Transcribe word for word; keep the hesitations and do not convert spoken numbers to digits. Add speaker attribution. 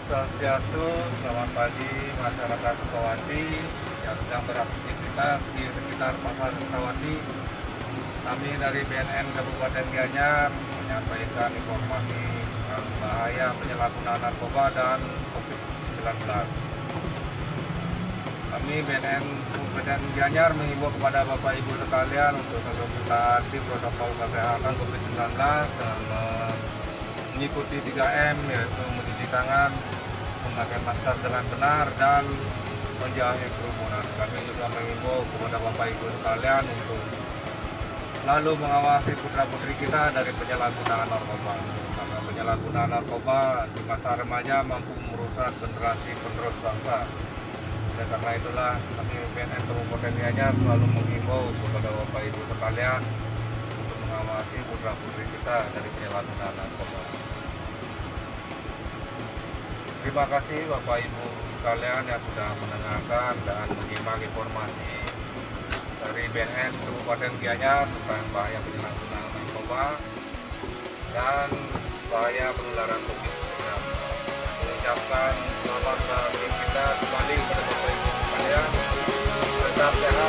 Speaker 1: Swastiastu, selamat pagi masyarakat Sukawati yang sedang beraktivitas di sekitar Pasar Sukawati. Kami dari B N N Kabupaten Gianyar menyampaikan informasi tentang bahaya penyalahgunaan narkoba dan COVID sembilan belas. Kami B N N Kabupaten Gianyar mengimbau kepada Bapak Ibu sekalian untuk selalu mentaati protokol kesehatan COVID sembilan belas dan mengikuti tiga M, yaitu mencuci tangan, memakai masker dengan benar, dan menjauhi kerumunan. Kami juga mengimbau kepada Bapak Ibu sekalian untuk selalu mengawasi putra-putri kita dari penyalahgunaan narkoba. Karena penyalahgunaan narkoba di masa remaja mampu merusak generasi penerus bangsa. Dan karena itulah kami B N N Kabupaten Gianyar selalu mengimbau kepada Bapak Ibu sekalian untuk mengawasi putra-putri kita dari penyalahgunaan narkoba. Terima kasih Bapak Ibu sekalian yang sudah mendengarkan dan menyimak informasi dari B N N Kabupaten Gianyar tentang bahaya penyalahgunaan narkoba dan bahaya penularan COVID sembilan belas. Mengucapkan selamat hari kita kembali kepada Bapak Ibu sekalian. Tetap sehat.